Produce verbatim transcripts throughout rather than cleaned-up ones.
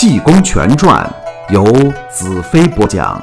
济公全传》由子飞播讲。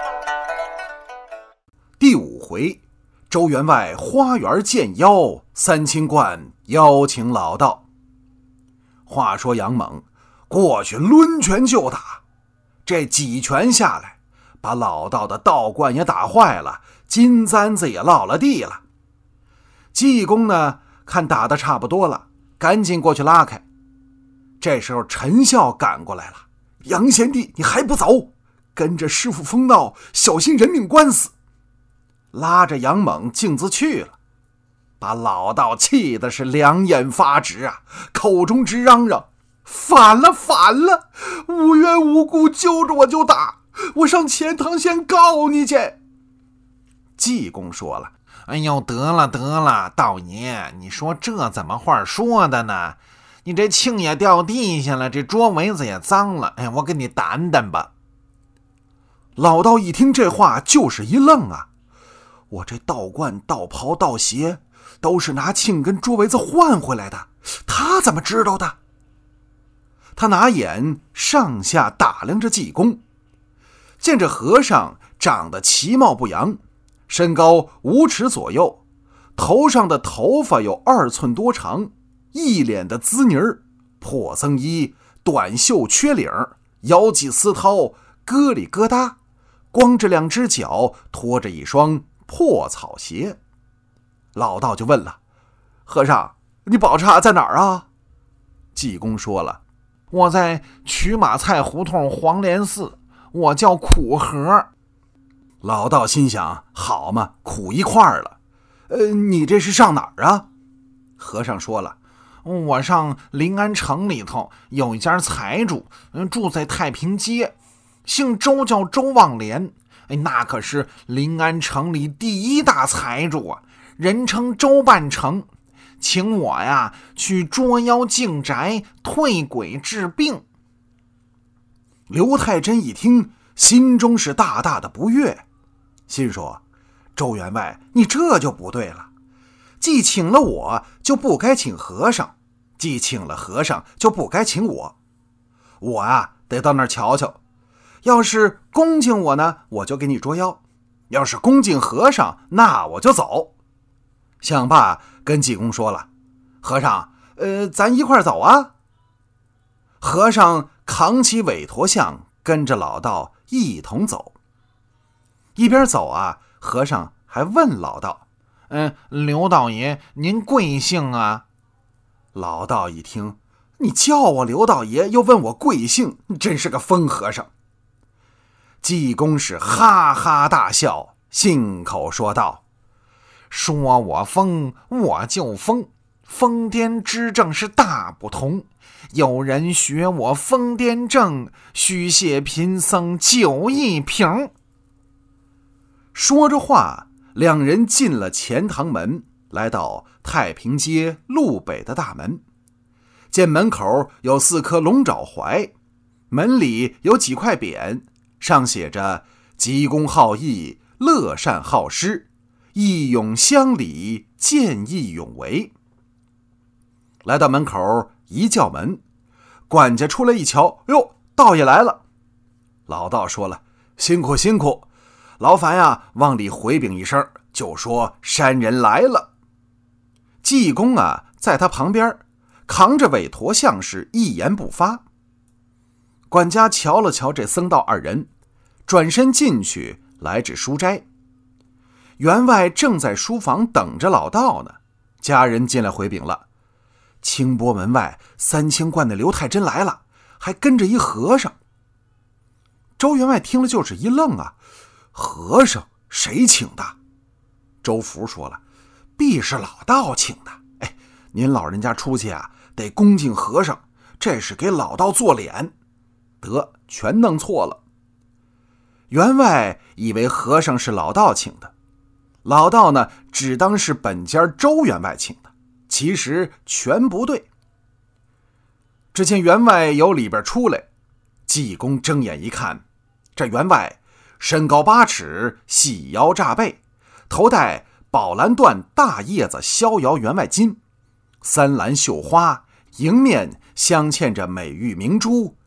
第五回，周员外花园见妖，三清观邀请老道。话说杨猛过去抡拳就打，这几拳下来，把老道的道观也打坏了，金簪子也落了地了。济公呢，看打得差不多了，赶紧过去拉开。这时候陈孝赶过来了：“杨贤弟，你还不走？跟着师傅疯闹，小心人命官司！”拉着杨猛径自去了，把老道气的是两眼发直啊，口中直嚷嚷：“反了反了，无缘无故揪着我就打，我上钱塘县告你去。”济公说了：“ 哎呦，得了得了，道爷，你说这怎么话说的呢？你这磬也掉地下了，这桌围子也脏了，哎，我给你掸掸吧。” 老道一听这话就是一愣啊，我这道观道袍道鞋都是拿磬跟桌围子换回来的，他怎么知道的？他拿眼上下打量着济公，见这和尚长得其貌不扬，身高五尺左右，头上的头发有二寸多长，一脸的滋泥儿，破僧衣，短袖缺领，腰系丝绦，咯里咯哒，光着两只脚，拖着一双破草鞋。老道就问了：“和尚，你宝刹在哪儿啊？”济公说了：“ 我在曲马菜胡同黄莲寺，我叫苦和。” 老道心想：好嘛，苦一块儿了。呃，你这是上哪儿啊？和尚说了：“ 我上临安城里头有一家财主，住在太平街，姓周，叫周望莲。哎，那可是临安城里第一大财主啊，人称周半城，请我呀去捉妖净宅，退鬼治病。” 刘太真一听，心中是大大的不悦，心说：周员外，你这就不对了，既请了我就不该请和尚，既请了和尚就不该请我。我啊得到那儿瞧瞧，要是恭敬我呢，我就给你捉妖；要是恭敬和尚，那我就走。想罢跟济公说了：“和尚，呃，咱一块走啊。”和尚扛起韦陀像，跟着老道一同走。一边走啊，和尚还问老道：“ 嗯，刘道爷，您贵姓啊？” 老道一听，你叫我刘道爷，又问我贵姓，真是个疯和尚。济公是哈哈大笑，信口说道：“ 说我疯我就疯，疯癫之症是大不同。有人学我疯癫症，须谢贫僧酒一瓶。” 说着话，两人进了钱塘门，来到太平街路北的大门，见门口有四棵龙爪槐，门里有几块匾，上写着“济公好义，乐善好施，义勇乡里，见义勇为”。来到门口一叫门，管家出来一瞧，哟，道爷来了。老道说了：“辛苦辛苦，劳烦呀，往里回禀一声，就说山人来了。”济公啊，在他旁边扛着韦陀像，是一言不发。管家瞧了瞧这僧道二人，转身进去来至书斋。员外正在书房等着老道呢，家人进来回禀了：清波门外三清观的刘太真来了，还跟着一和尚。周员外听了就是一愣啊，和尚谁请的？周福说了：必是老道请的。哎，您老人家出去啊，得恭敬和尚，这是给老道做脸。得，全弄错了。员外以为和尚是老道请的，老道呢只当是本家周员外请的，其实全不对。只见员外由里边出来，济公睁眼一看，这员外身高八尺，细腰炸背，头戴宝蓝缎大叶子逍遥员外巾，三蓝绣花，迎面镶嵌着美玉明珠，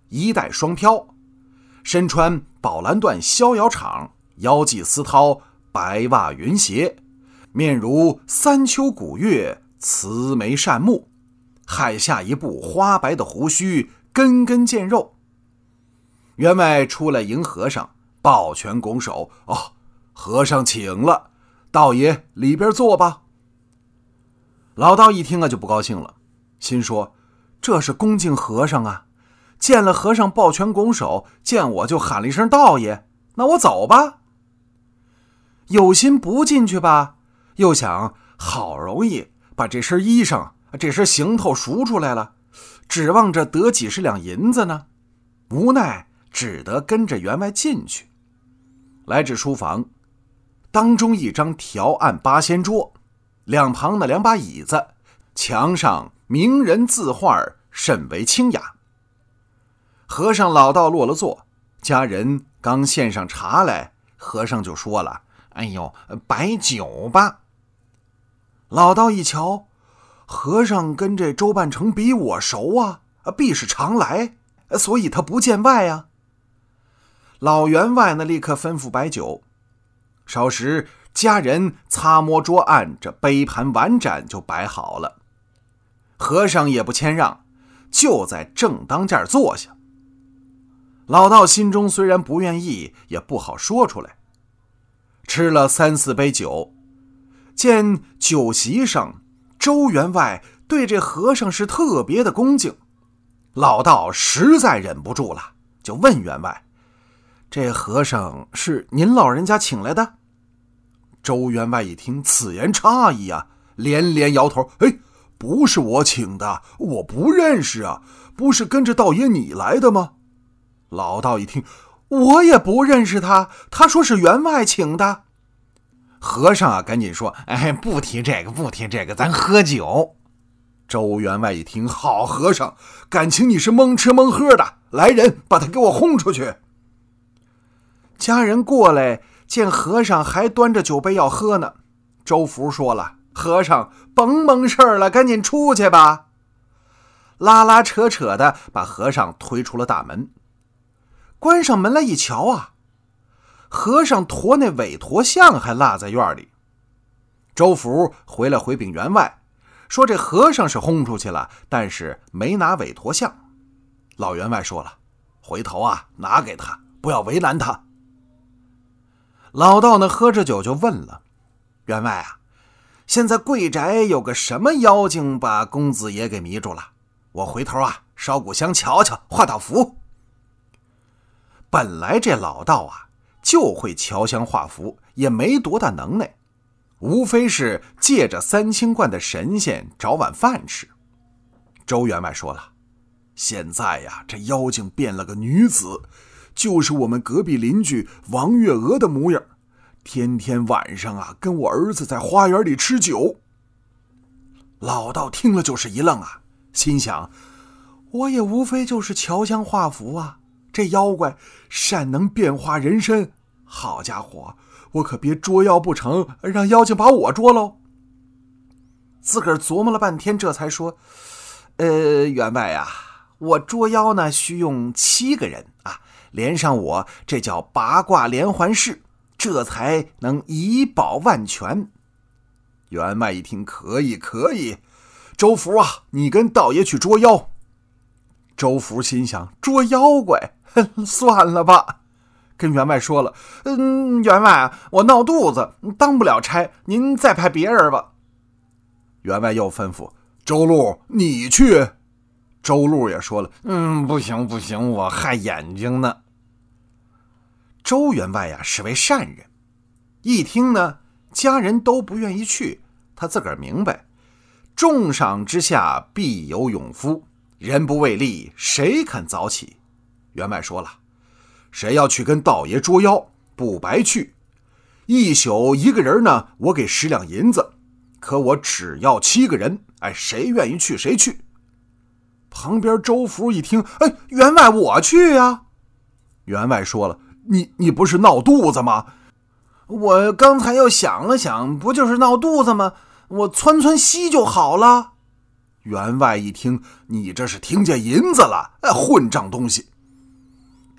衣带双飘，身穿宝蓝缎逍遥氅，腰系丝绦白袜云鞋，面如三秋古月，慈眉善目，海下一部花白的胡须，根根见肉。员外出来迎和尚，抱拳拱手：“哦，和尚请了，道爷里边坐吧。”老道一听啊就不高兴了，心说：“这是恭敬和尚啊，见了和尚抱拳拱手，见我就喊了一声道爷，那我走吧。”有心不进去吧，又想好容易把这身衣裳这身行头赎出来了，指望着得几十两银子呢，无奈只得跟着员外进去。来至书房，当中一张条案八仙桌，两旁的两把椅子，墙上名人字画甚为清雅。和尚老道落了座，家人刚献上茶来，和尚就说了：“哎呦，摆酒吧。”老道一瞧，和尚跟这周半成比我熟啊，必是常来，所以他不见外啊。老员外呢，立刻吩咐摆酒。稍时，家人擦摸桌案，这杯盘碗盏就摆好了。和尚也不谦让，就在正当间坐下。老道心中虽然不愿意，也不好说出来。吃了三四杯酒，见酒席上周员外对这和尚是特别的恭敬，老道实在忍不住了，就问员外：“这和尚是您老人家请来的？”周员外一听，此言差矣啊，连连摇头：“哎，不是我请的，我不认识啊，不是跟着道爷你来的吗？”老道一听：“我也不认识他，他说是员外请的。”和尚啊，赶紧说：“哎，不提这个，不提这个，咱喝酒。”周员外一听：“好和尚，感情你是蒙吃蒙喝的，来人，把他给我轰出去。”家人过来见和尚还端着酒杯要喝呢，周福说了：“和尚甭蒙事儿了，赶紧出去吧。”拉拉扯扯的把和尚推出了大门。关上门来一瞧啊，和尚驮那韦陀像还落在院里。周福回来回禀员外，说这和尚是轰出去了，但是没拿韦陀像。老员外说了：“回头啊拿给他，不要为难他。”老道呢喝着酒就问了：“员外啊，现在贵宅有个什么妖精把公子爷给迷住了？我回头啊烧股香瞧瞧，画道符。”本来这老道啊就会瞧香画符，也没多大能耐，无非是借着三清观的神仙找碗饭吃。周员外说了：“现在呀，这妖精变了个女子，就是我们隔壁邻居王月娥的模样，天天晚上啊跟我儿子在花园里吃酒。”老道听了就是一愣啊，心想：我也无非就是瞧香画符啊，这妖怪善能变化人身，好家伙，我可别捉妖不成，让妖精把我捉喽。自个儿琢磨了半天，这才说：“呃，员外啊，我捉妖呢需用七个人啊，连上我，这叫八卦连环式，这才能以保万全。”员外一听，可以可以，周福啊，你跟道爷去捉妖。周福心想，捉妖怪算了吧，跟员外说了：“嗯，员外啊，我闹肚子，当不了差，您再派别人吧。”员外又吩咐：“周路，你去。”周路也说了：“嗯，不行不行，我害眼睛呢。”周员外呀是位善人，一听呢家人都不愿意去，他自个儿明白，重赏之下必有勇夫，人不为利，谁肯早起？员外说了：“谁要去跟道爷捉妖，不白去。一宿一个人呢，我给十两银子，可我只要七个人，哎，谁愿意去谁去。”旁边周福一听：“哎，员外我去呀。”员外说了：“你你不是闹肚子吗？”“我刚才又想了想，不就是闹肚子吗？我窜窜稀就好了。”员外一听：“你这是听见银子了，哎，混账东西！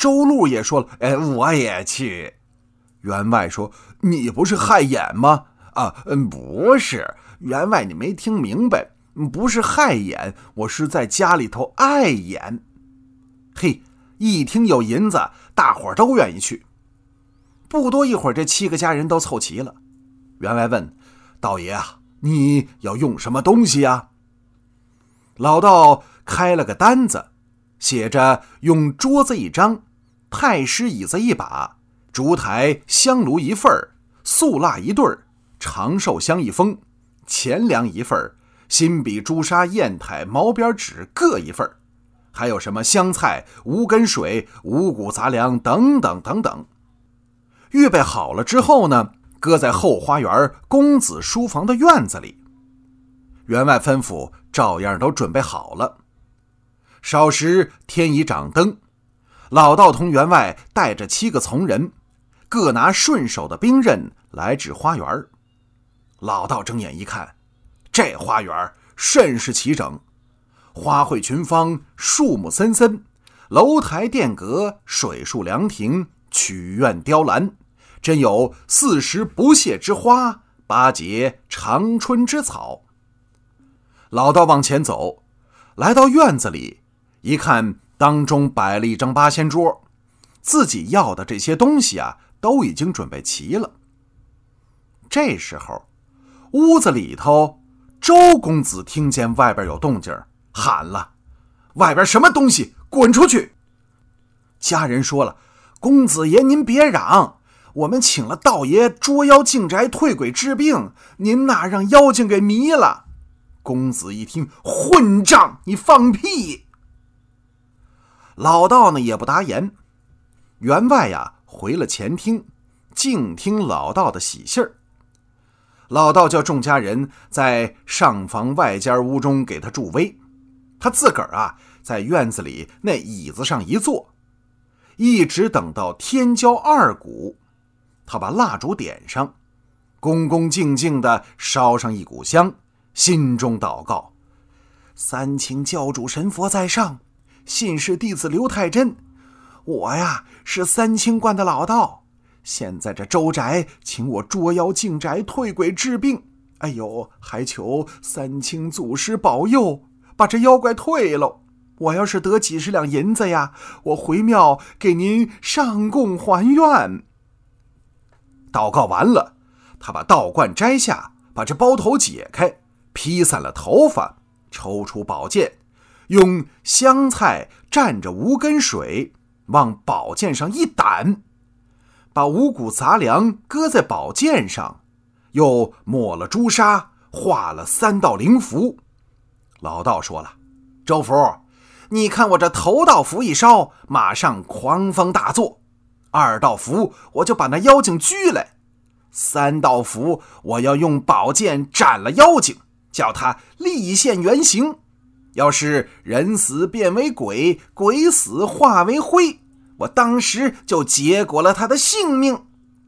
周路也说了：“哎，我也去。”员外说：“你不是害眼吗？”啊，嗯，不是，员外你没听明白，不是害眼，我是在家里头碍眼。嘿，一听有银子，大伙儿都愿意去。不多一会儿，这七个家人都凑齐了。员外问：“道爷啊，你要用什么东西啊？”老道开了个单子，写着用桌子一张，太师椅子一把，烛台香炉一份，素蜡一对，长寿香一封，钱粮一份，新笔朱砂砚台毛边纸各一份，还有什么香菜、无根水、五谷杂粮等等等等。预备好了之后呢，搁在后花园公子书房的院子里。员外吩咐照样都准备好了。少时天已掌灯，老道同员外带着七个从人，各拿顺手的兵刃来至花园。老道睁眼一看，这花园甚是齐整，花卉群芳，树木森森，楼台殿阁，水树凉亭，曲院雕栏，真有四时不谢之花，八节长春之草。老道往前走，来到院子里，一看当中摆了一张八仙桌，自己要的这些东西啊，都已经准备齐了。这时候，屋子里头，周公子听见外边有动静，喊了：“外边什么东西？滚出去！”家人说了：“公子爷您别嚷，我们请了道爷捉妖进宅退鬼治病，您哪让妖精给迷了？”公子一听，混账，你放屁！老道呢也不答言。员外呀回了前厅，静听老道的喜信儿。老道叫众家人在上房外间屋中给他助威，他自个儿啊在院子里那椅子上一坐，一直等到天交二鼓，他把蜡烛点上，恭恭敬敬地烧上一股香，心中祷告：三清教主神佛在上，信是弟子刘太真，我呀是三清观的老道，现在这周宅请我捉妖进宅退鬼治病，哎呦，还求三清祖师保佑，把这妖怪退喽。我要是得几十两银子呀，我回庙给您上供还愿。祷告完了，他把道冠摘下，把这包头解开，披散了头发，抽出宝剑，用香菜蘸着无根水往宝剑上一掸，把五谷杂粮搁在宝剑上，又抹了朱砂，画了三道灵符。老道说了：“周福，你看我这头道符一烧，马上狂风大作；二道符我就把那妖精拘来；三道符我要用宝剑斩了妖精，叫他立现原形。要是人死变为鬼，鬼死化为灰，我当时就结果了他的性命。”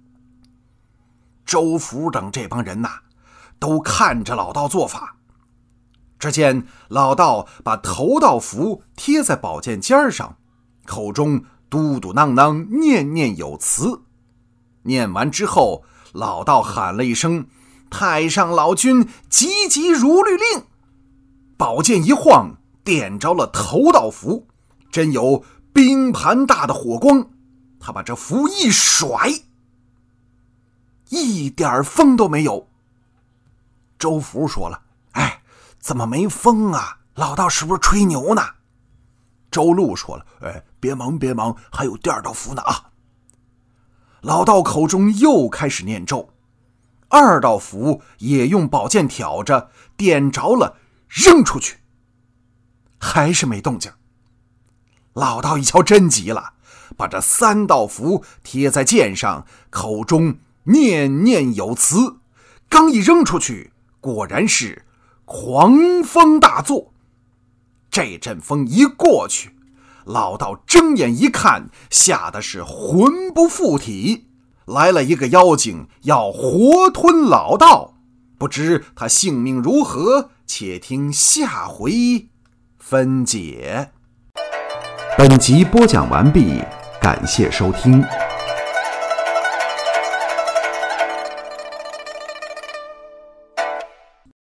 周福等这帮人呐、啊，都看着老道做法。只见老道把头道符贴在宝剑尖上，口中嘟嘟囔囔念念有词。念完之后，老道喊了一声：“太上老君急急如律令！”宝剑一晃，点着了头道符，真有冰盘大的火光。他把这符一甩，一点风都没有。周福说了：“哎，怎么没风啊？老道是不是吹牛呢？”周路说了：“哎，别忙别忙，还有第二道符呢啊！”老道口中又开始念咒，二道符也用宝剑挑着，点着了，扔出去，还是没动静。老道一瞧真急了，把这三道符贴在剑上，口中念念有词，刚一扔出去，果然是狂风大作。这阵风一过去，老道睁眼一看，吓得是魂不附体，来了一个妖精要活吞老道，不知他性命如何，且听下回分解。 本集播讲完毕， 感谢收听。